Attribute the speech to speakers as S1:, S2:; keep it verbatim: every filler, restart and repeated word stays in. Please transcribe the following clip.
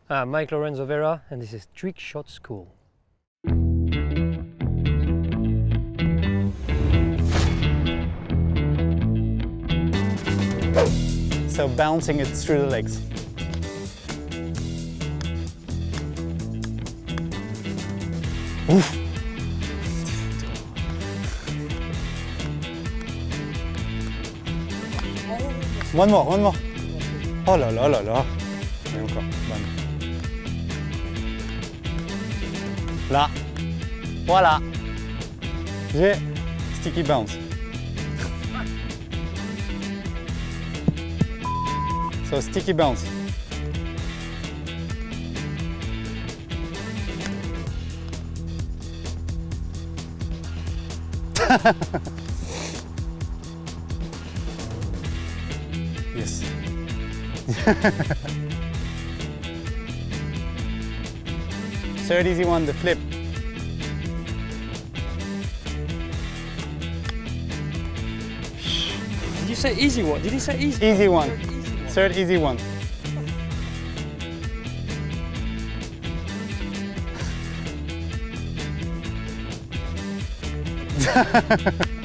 S1: I'm Mike Lorenzo Vera, and this is Trick Shot School.
S2: So bouncing it through the legs. Oof. One more, one more. Oh là là là là. Et encore, bonne. Là. Voilà. J'ai sticky bounce. So sticky bounce. Yes. Third easy one, the flip.
S1: Did you say easy one? Did you say easy?
S2: Easy one.
S1: Third easy one.
S2: Third easy one.